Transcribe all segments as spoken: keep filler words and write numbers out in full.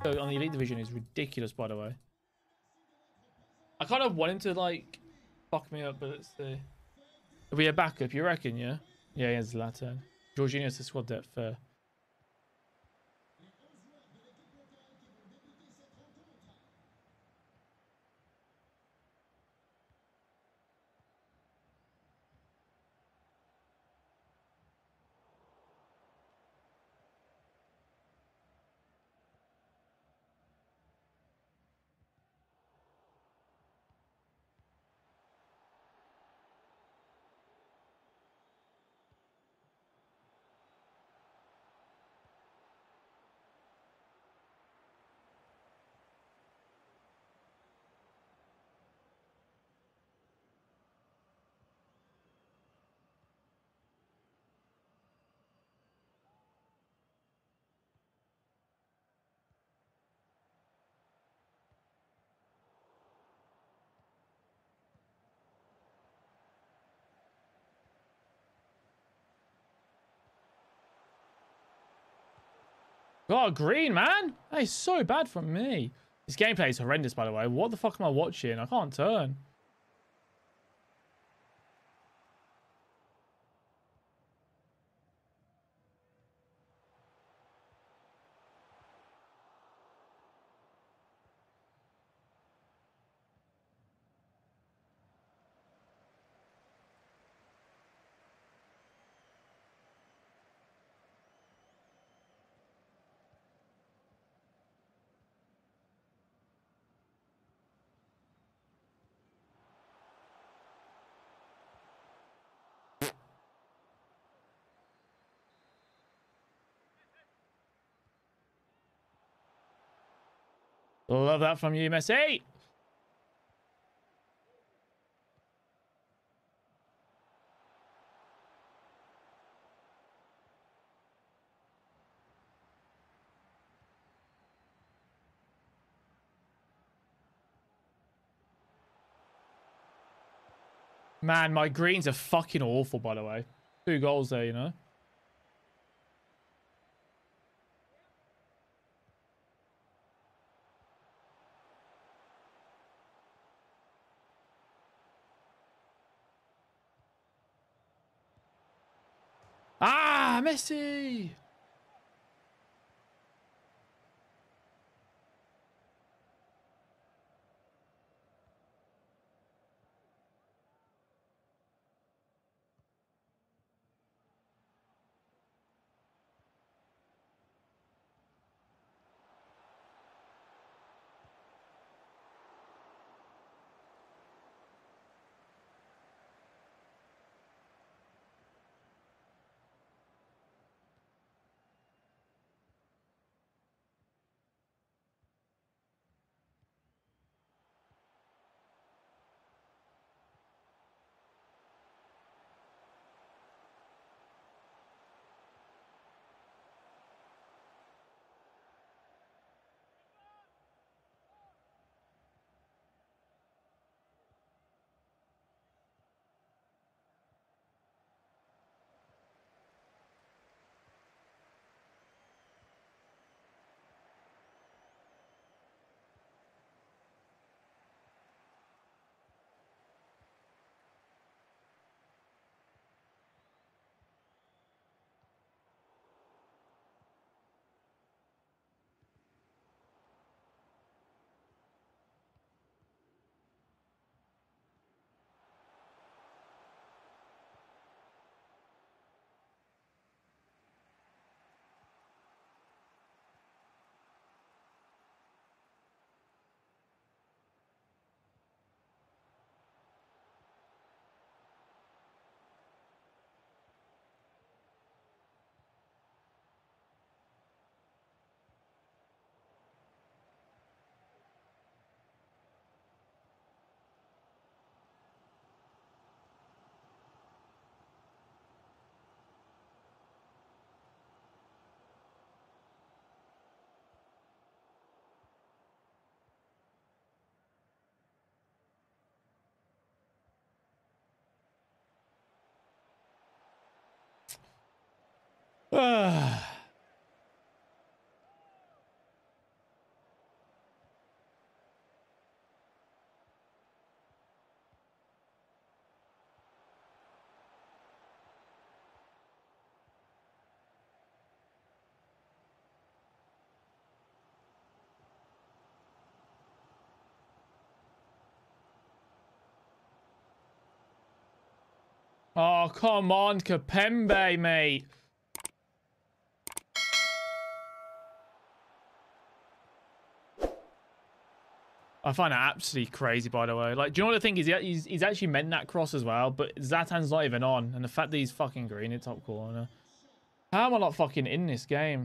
on the Elite Division is ridiculous, by the way. I kind of want him to, like, fuck me up, but let's see. Are we a backup, you reckon, yeah? Yeah, he has Zlatan. Jorginho's the squad depth, fair. God, green, man. That is so bad from me. This gameplay is horrendous, by the way. What the fuck am I watching? I can't turn. Love that from you, Messi. Man, my greens are fucking awful, by the way. Two goals there, you know? Ah, Messi! Ah. Oh, come on, Kapembe, mate. I find that absolutely crazy, by the way. Like, do you know what the thing is? He's, he's actually meant that cross as well, but Zlatan's not even on. And the fact that he's fucking green in top corner. How am I not fucking in this game?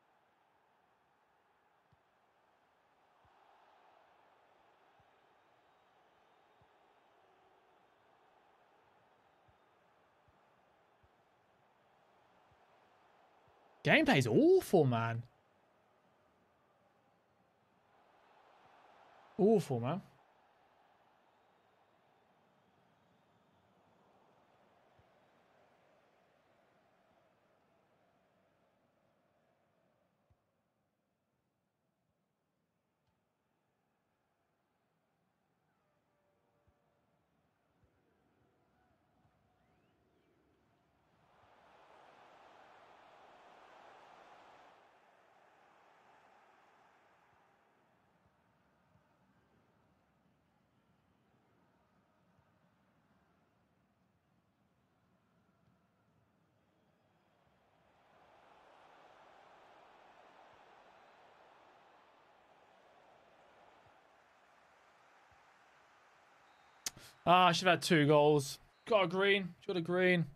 Gameplay's awful, man. Awful, man. Ah, I should have had two goals. Got a green. Got a green.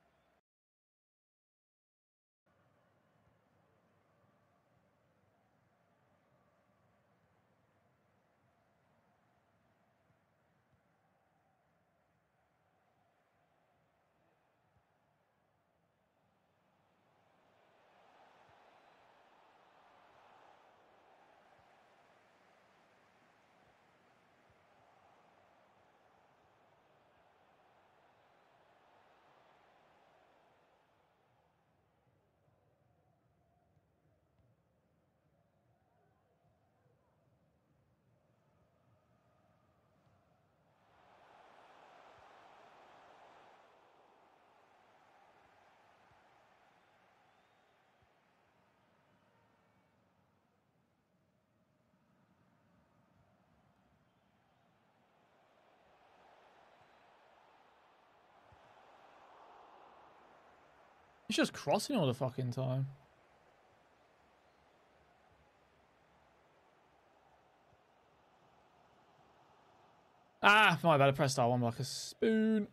He's just crossing all the fucking time. Ah, my bad. I pressed R one like a spoon.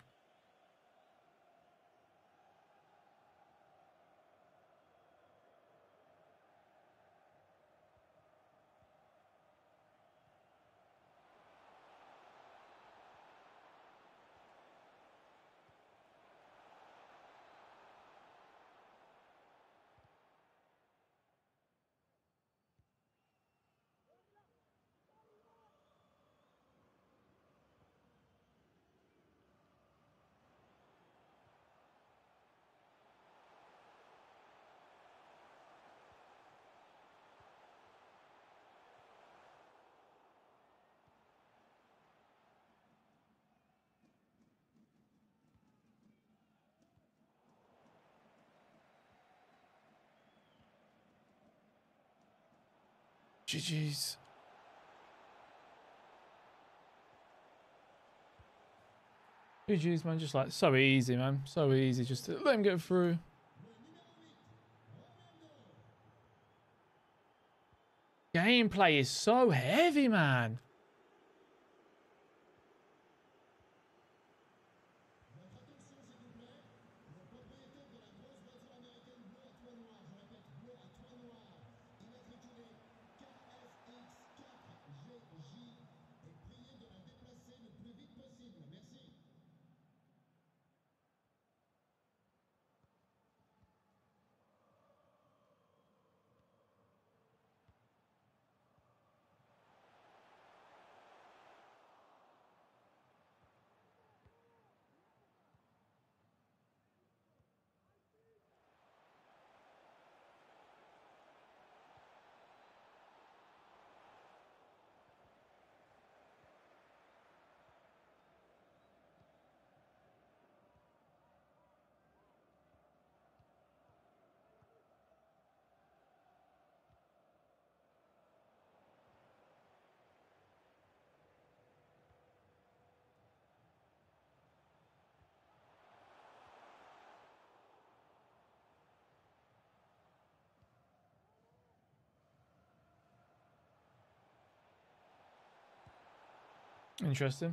G G's. G G's, man. Just like so easy, man. So easy. Just to let him get through. Gameplay is so heavy, man. Interesting.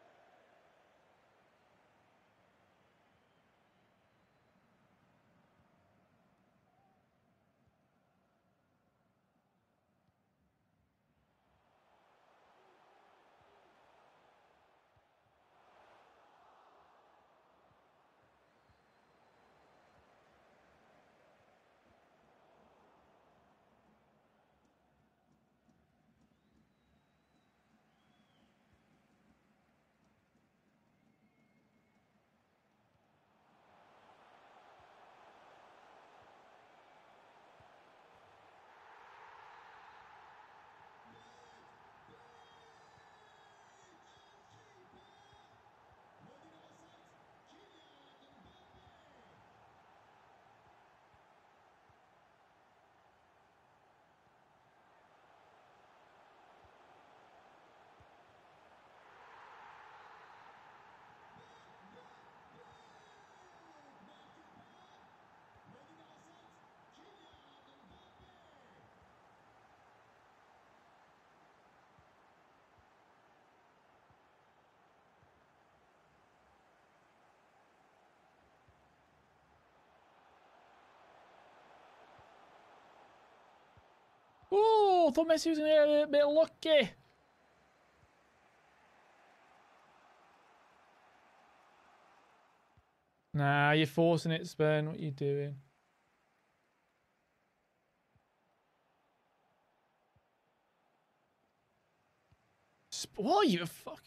Oh, thought Messi was going to get a bit lucky. Nah, you're forcing it, Spain. What are you doing? What are you fuck?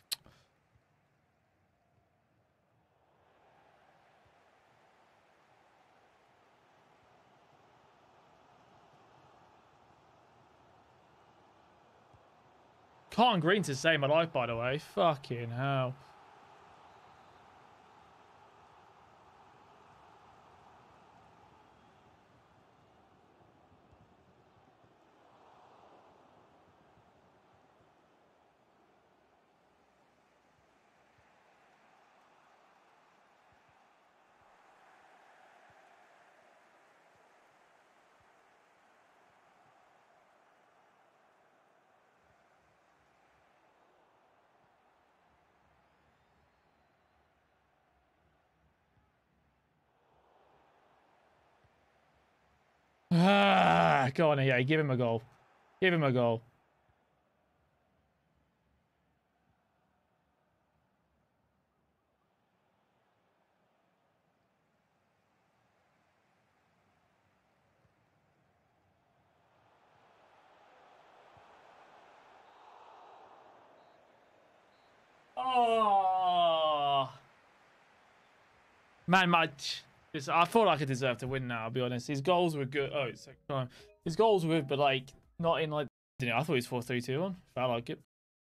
Can't green to save my life, by the way. Fucking hell. Ah, go on, yeah, give him a goal. Give him a goal. Oh, man, match. I thought I could deserve to win now. I'll be honest. His goals were good. Oh, it's second time. His goals were good, but like not in like. You know, I thought he was four three two on. I like it.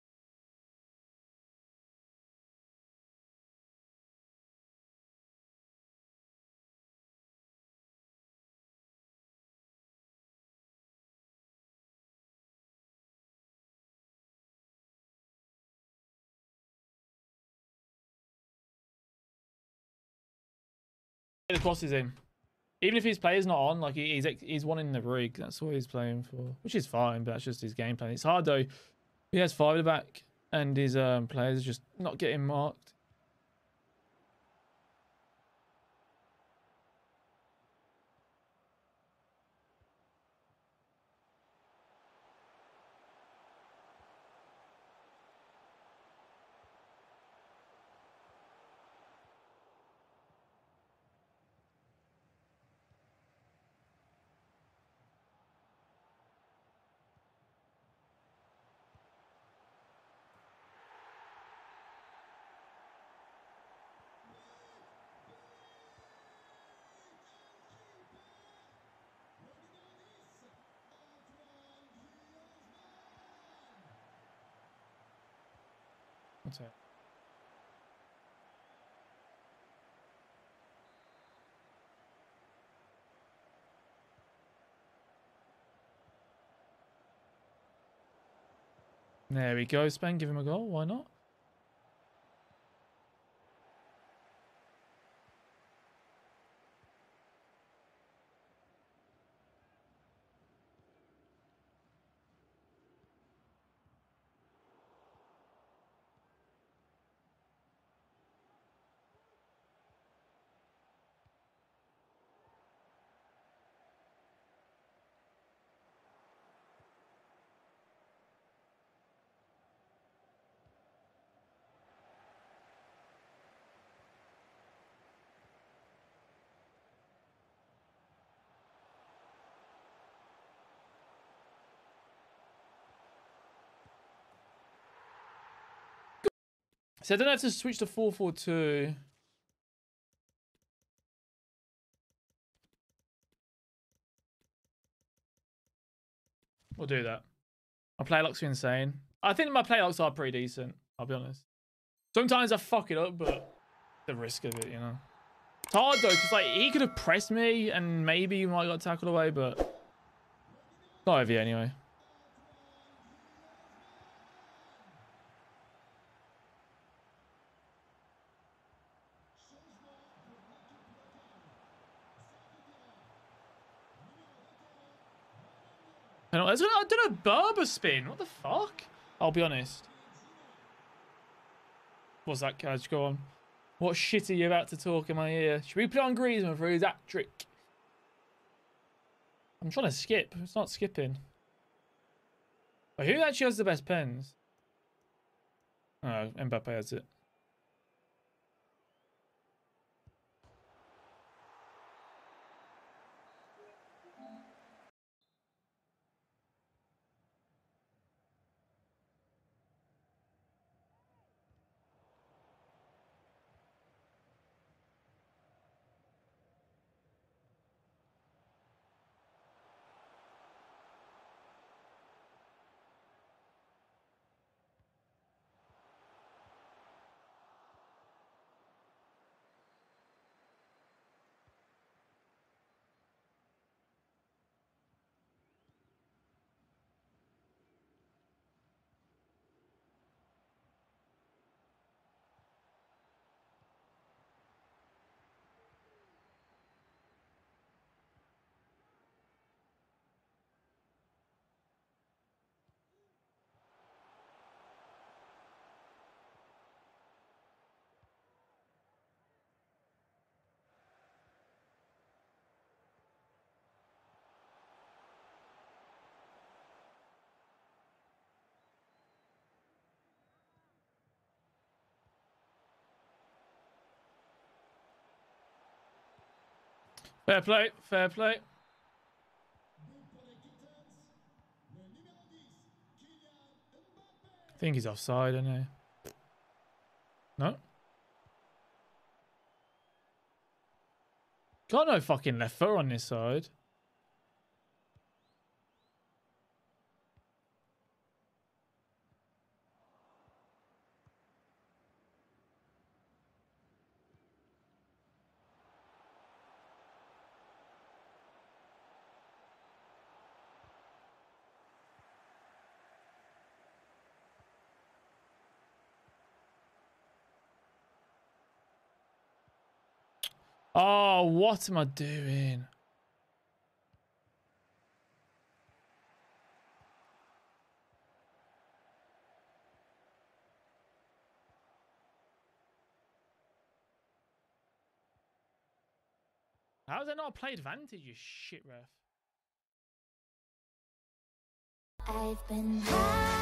The cross is in. Even if his player's not on, like he's he's one in the rig. That's what he's playing for, which is fine. But that's just his game plan. It's hard though. He has five at the back, and his um, players just not getting marked. What's that? There we go, Spain. Give him a goal. Why not? So I don't have to switch to four four two. We'll do that. My playlocks are insane. I think my playlocks are pretty decent, I'll be honest. Sometimes I fuck it up, but the risk of it, you know. It's hard though, because like he could have pressed me and maybe you might have got tackled away, but not over yet anyway. I don't, I don't know, Berber spin. What the fuck? I'll be honest. What's that, Kaj? Go on. What shit are you about to talk in my ear? Should we put on Griezmann for his hat trick? I'm trying to skip. It's not skipping. But who actually has the best pens? Oh, Mbappe has it. Fair play. Fair play. I think he's offside, isn't he? No? Got no fucking left foot on this side. Oh, what am I doing? How is that not a play advantage, you shit ref? I've been high.